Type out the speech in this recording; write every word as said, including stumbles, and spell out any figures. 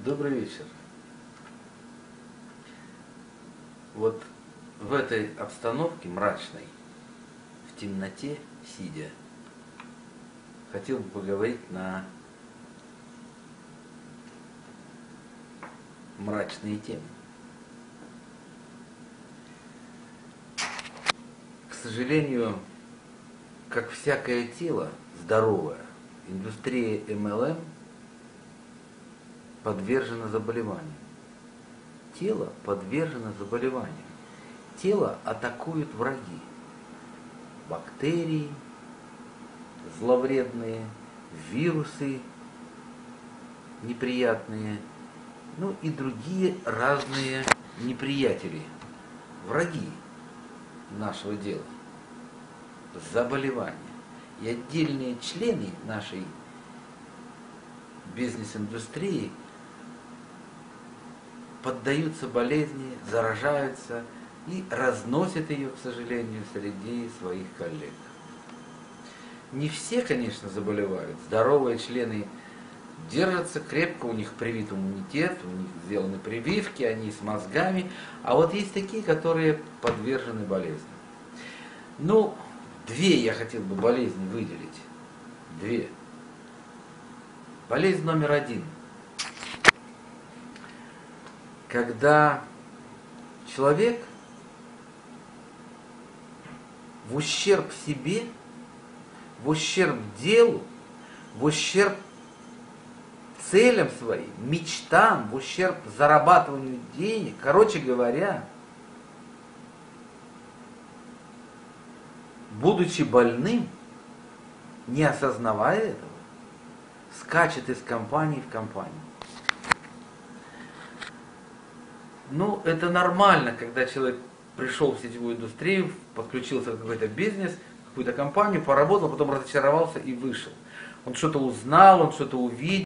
Добрый вечер. Вот в этой обстановке мрачной, в темноте сидя, хотел бы поговорить на мрачные темы. К сожалению, как всякое тело здоровое, индустрия эм эл эм подвержена заболеваниям. Тело подвержено заболеваниям. Тело атакуют враги. Бактерии зловредные, вирусы неприятные, ну и другие разные неприятели, враги нашего дела, заболевания. И отдельные члены нашей бизнес-индустрии поддаются болезни, заражаются и разносят ее, к сожалению, среди своих коллег. Не все, конечно, заболевают. Здоровые члены держатся крепко, у них привит иммунитет, у них сделаны прививки, они с мозгами. А вот есть такие, которые подвержены болезням. Ну, две я хотел бы болезни выделить. Две. Болезнь номер один. Когда человек в ущерб себе, в ущерб делу, в ущерб целям своим, мечтам, в ущерб зарабатыванию денег, короче говоря, будучи больным, не осознавая этого, скачет из компании в компанию. Ну, это нормально, когда человек пришел в сетевую индустрию, подключился в какой-то бизнес, какую-то компанию, поработал, потом разочаровался и вышел. Он что-то узнал, он что-то увидел.